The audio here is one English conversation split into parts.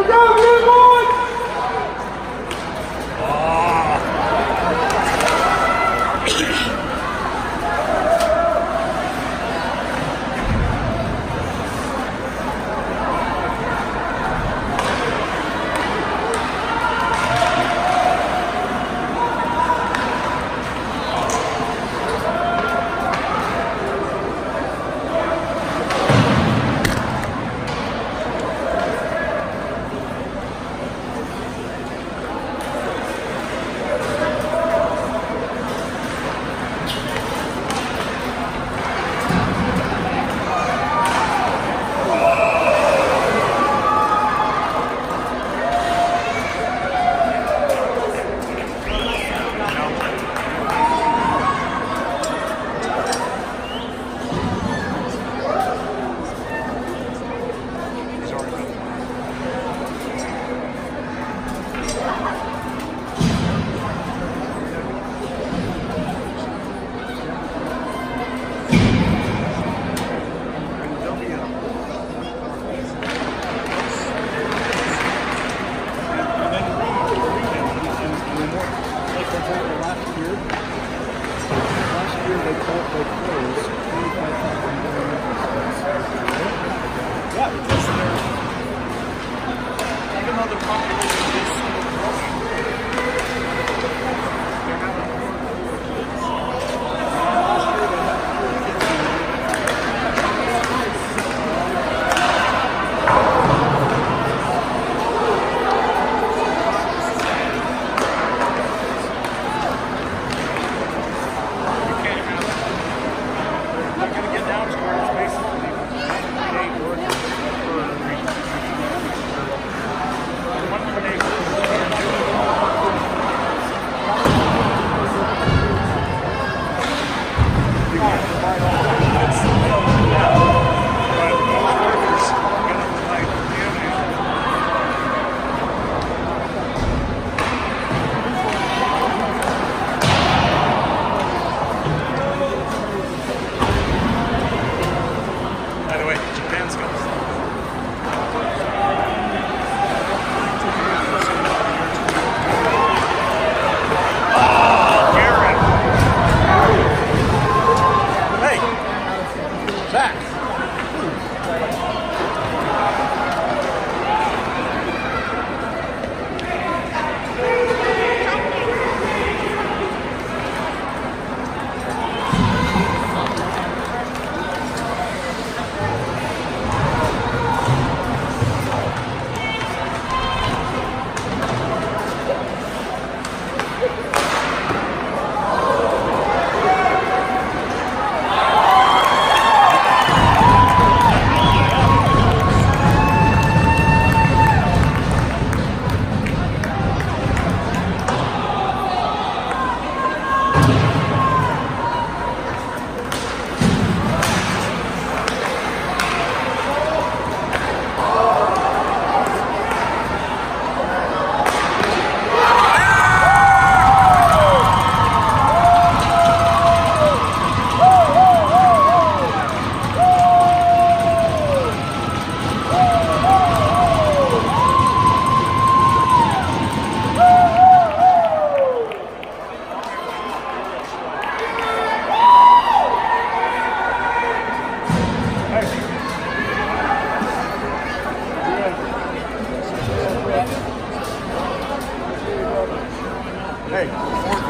Hey, we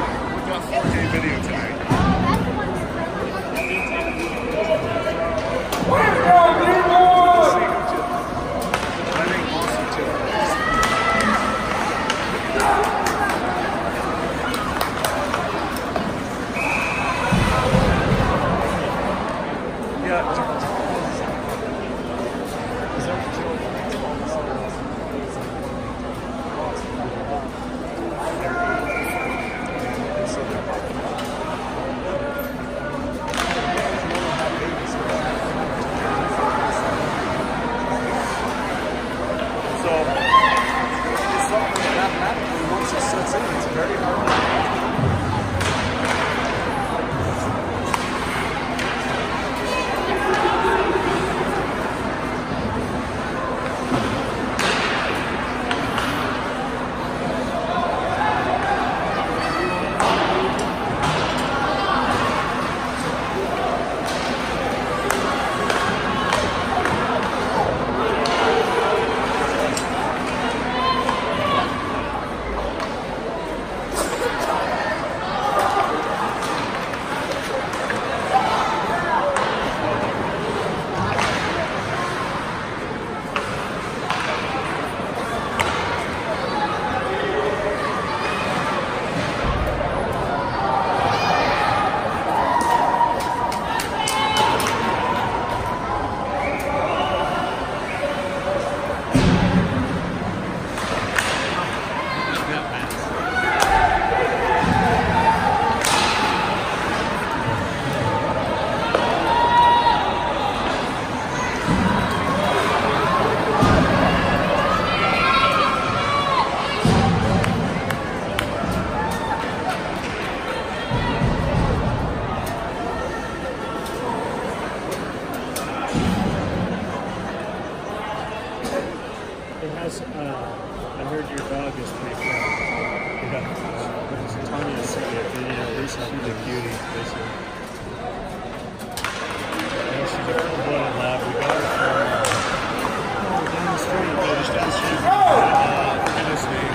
got 4K video tonight. I heard your dog is pretty fun. Yeah. Tanya sent me a video recently. She's a cutie, basically. Yeah, she's a full-blooded lab. We got her from down the street. Just down the street. Forget his name.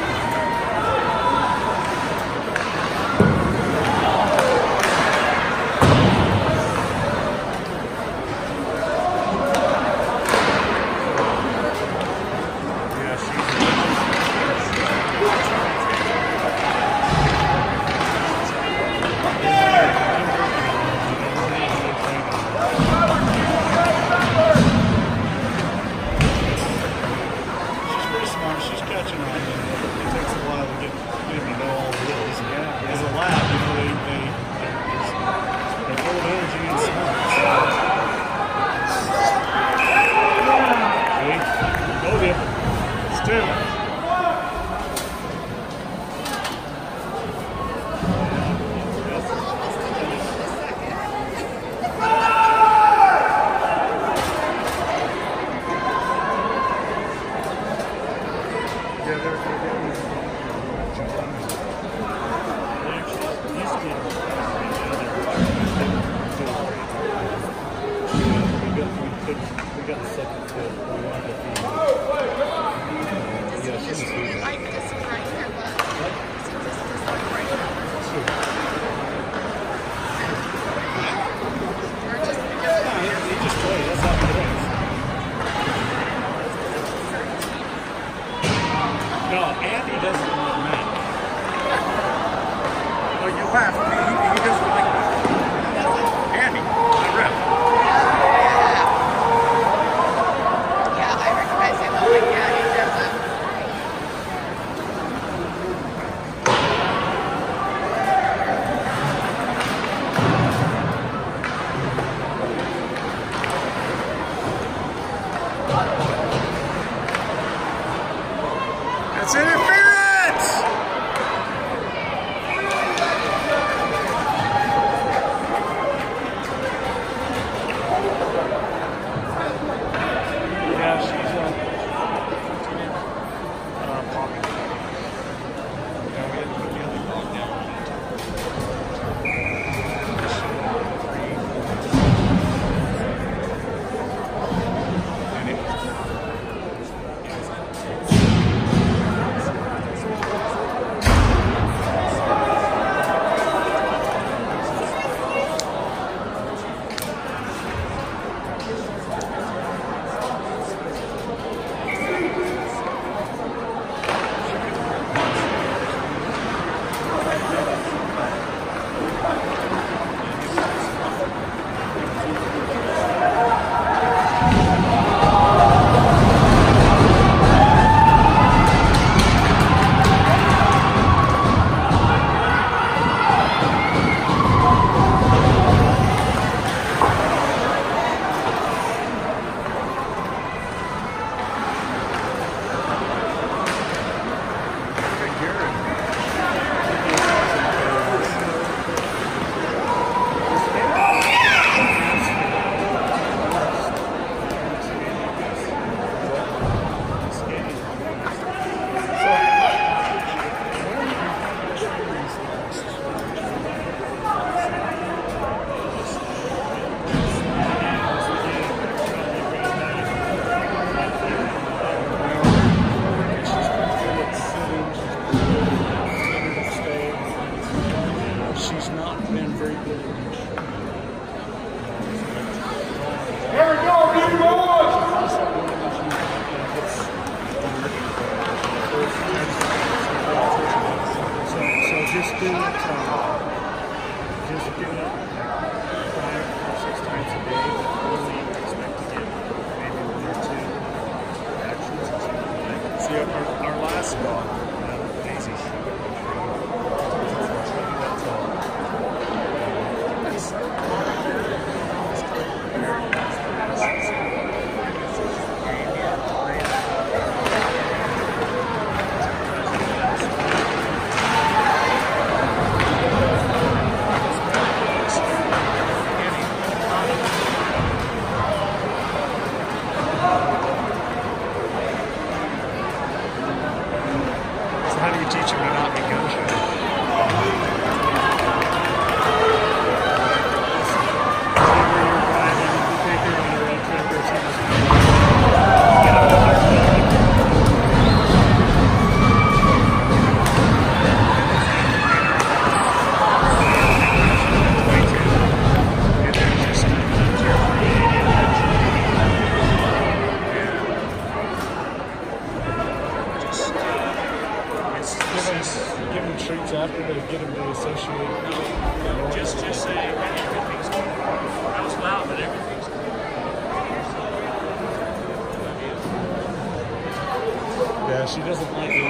That's interference! Yeah, she's Poppy. Yeah, we had to put the other dog down. She's not been very good. Here we go, keep going! So just do it 5 or 6 times a day. Only expect to get maybe 1 or 2 actions or something like that. See, our last dog, Daisy, how do you teach them to not be gun shy? Give them treats after to get them to associate. Just say, hey, everything's good. That was loud, but everything's good. Yeah, she doesn't like it.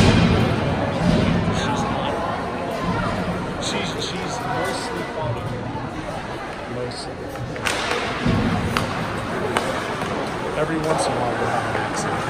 She's mostly funny. Mostly. Every once in a while we'll have an accident.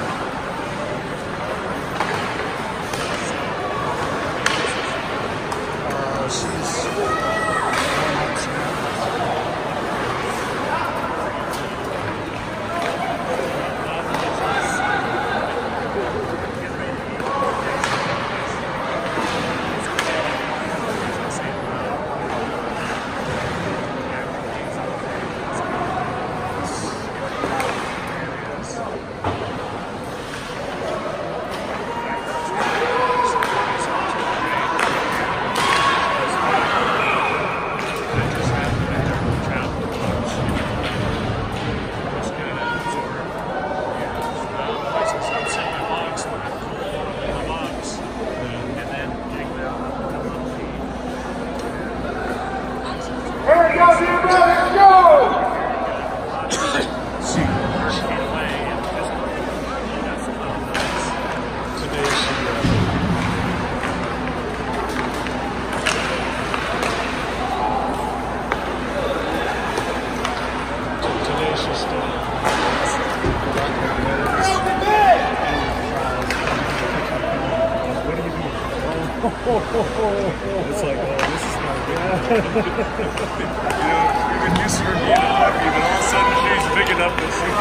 It's like, oh, this is not good. We've been used to her being a puppy, but all of a sudden she's big enough to see.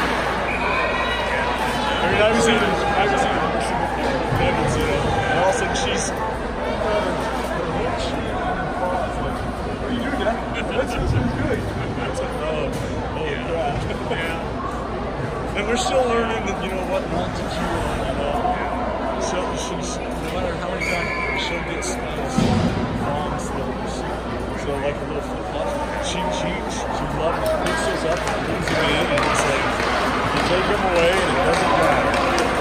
I mean, I was eating Evans, you know, and all of a sudden she's. What are you doing, guy? That's good. It's like, oh, crap. Yeah. And we're still learning that, you know, what not to chew on, you know. So she's, no matter how many times she'll get smells, bombs, so like a little flip-flop. She loves, picks those up and brings them in, and it's like, you take them away and it doesn't matter.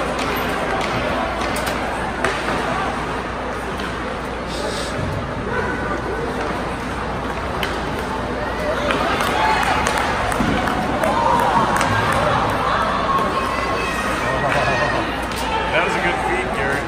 That was a good feed, Garrett.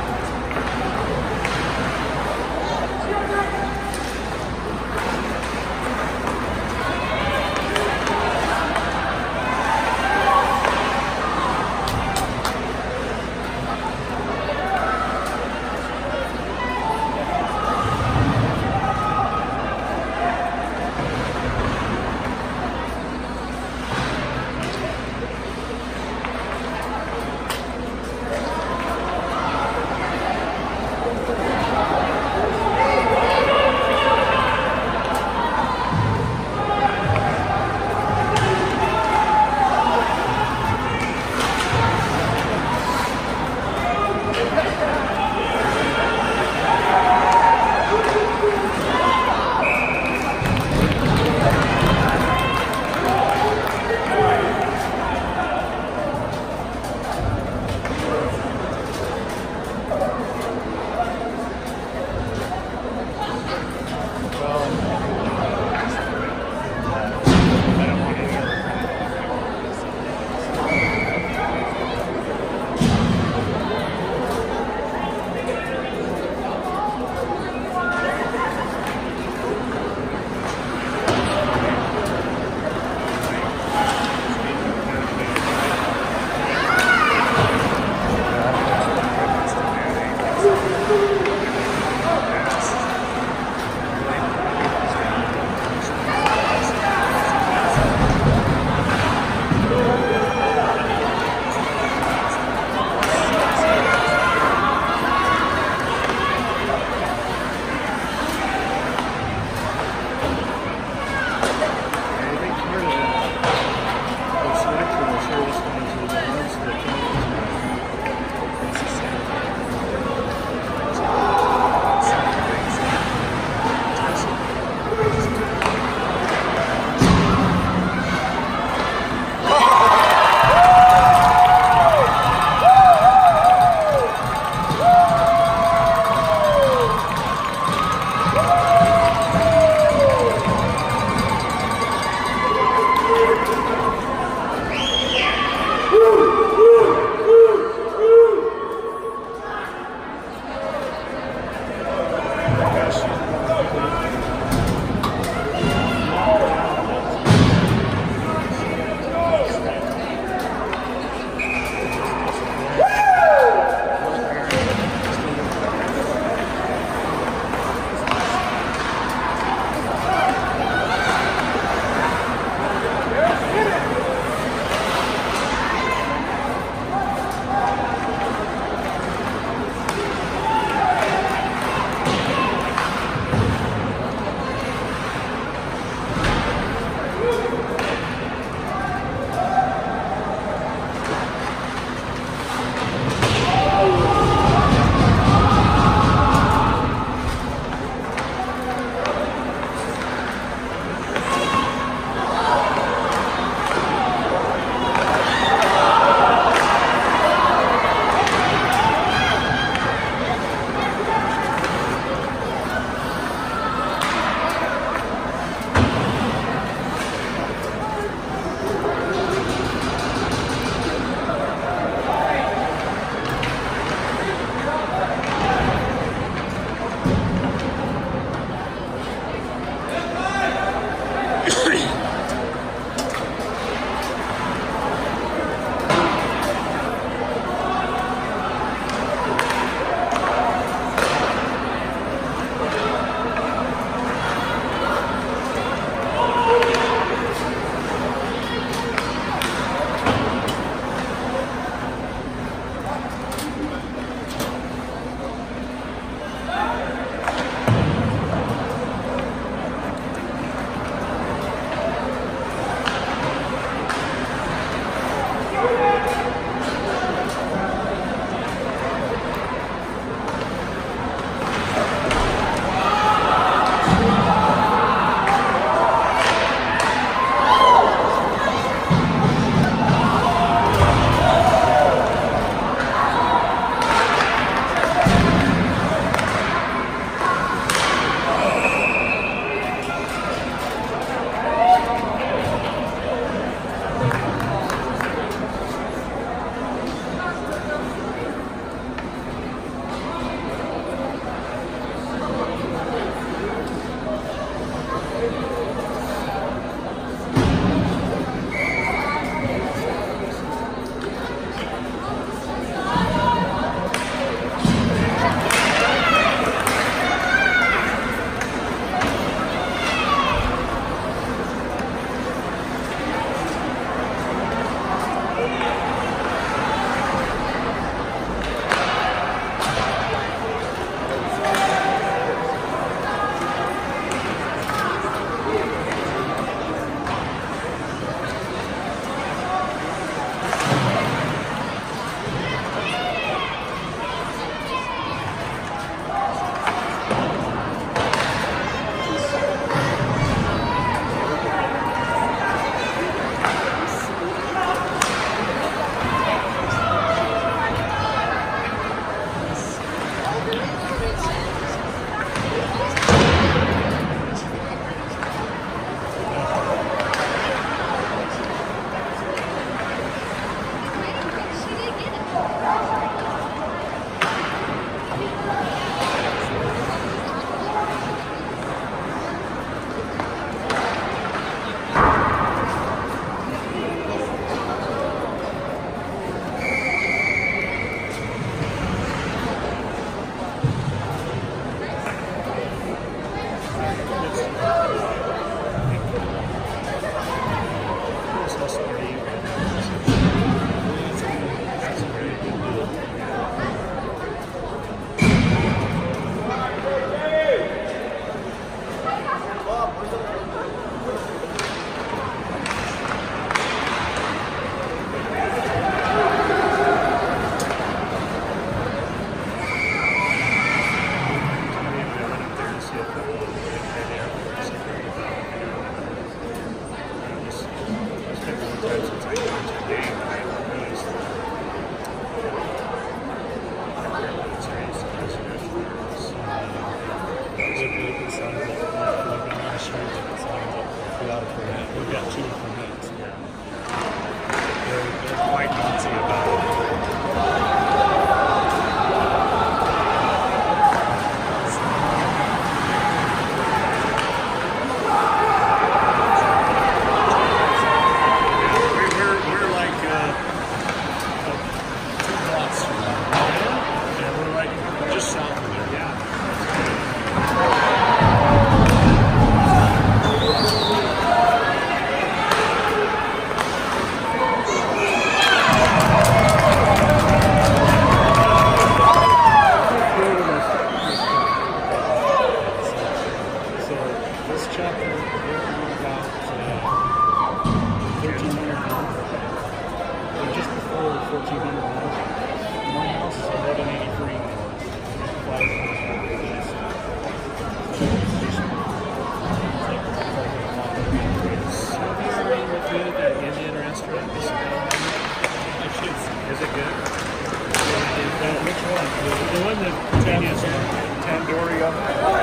The one that Tanya's Tandoria.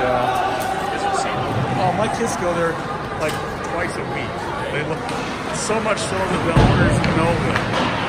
Oh, my kids go there like twice a week. They look so much so that the owners know them.